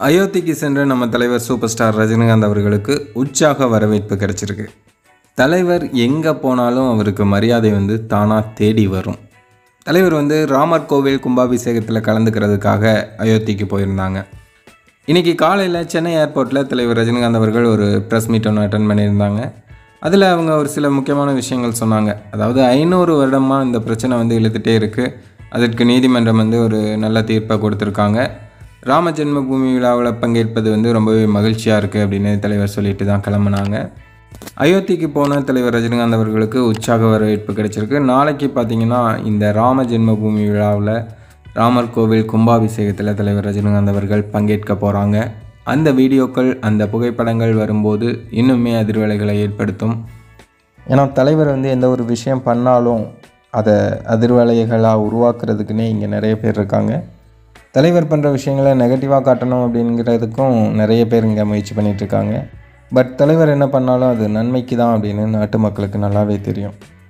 அயோத்திக்கு சென்ற நம்ம தலைவர் சூப்பர் ஸ்டார் ரஜினிகாந்த் அவர்களுக்கு உற்சாக வரவேற்பு கிடைச்சிருக்கு. தலைவர் எங்கே போனாலும் அவருக்கு மரியாதை தானாக தேடி வரும். தலைவர் ராமர் கோவில் கும்பாபிஷேகத்தில் கலந்துக்கிறதுக்காக அயோத்திக்கு போயிருந்தாங்க. இன்றைக்கி காலையில் சென்னை ஏர்போர்ட்டில் தலைவர் ரஜினிகாந்த் அவர்கள் ஒரு ப்ரெஸ் மீட் ஒன்று அட்டன் பண்ணியிருந்தாங்க. அதில் அவங்க ஒரு சில முக்கியமான விஷயங்கள் சொன்னாங்க. அதாவது 500 வருடமாக இந்த பிரச்சனை இழுத்துகிட்டே இருக்குது. அதற்கு நீதிமன்றம் ஒரு நல்ல தீர்ப்பை கொடுத்துருக்காங்க. ராம ஜென்மபூமி விழாவில் பங்கேற்பது ரொம்பவே மகிழ்ச்சியாக இருக்குது அப்படின்னு தலைவர் சொல்லிட்டு தான் கிளம்புனாங்க. அயோத்திக்கு போன தலைவர் ரஜினிகாந்த் அவர்களுக்கு உற்சாக வரவேற்பு கிடைச்சிருக்கு. நாளைக்கு பார்த்திங்கன்னா இந்த ராம ஜென்மபூமி விழாவில் ராமர் கோவில் கும்பாபிஷேகத்தில் தலைவர் ரஜினிகாந்த் அவர்கள் பங்கேற்க போகிறாங்க. அந்த வீடியோக்கள் அந்த புகைப்படங்கள் வரும்போது இன்னுமே அதிர்வலைகளை ஏற்படுத்தும். ஏன்னா தலைவர் எந்த ஒரு விஷயம் பண்ணாலும் அதை அதிர்வலைகளாக உருவாக்குறதுக்குன்னே இங்கே நிறைய பேர் இருக்காங்க. தலைவர் பண்ணுற விஷயங்களை நெகட்டிவாக காட்டணும் அப்படிங்கிறதுக்கும் நிறைய பேர் இங்கே முயற்சி பண்ணிகிட்ருக்காங்க. பட் தலைவர் என்ன பண்ணாலும் அது நன்மைக்கு தான் அப்படின்னு நாட்டு மக்களுக்கு நல்லாவே தெரியும்.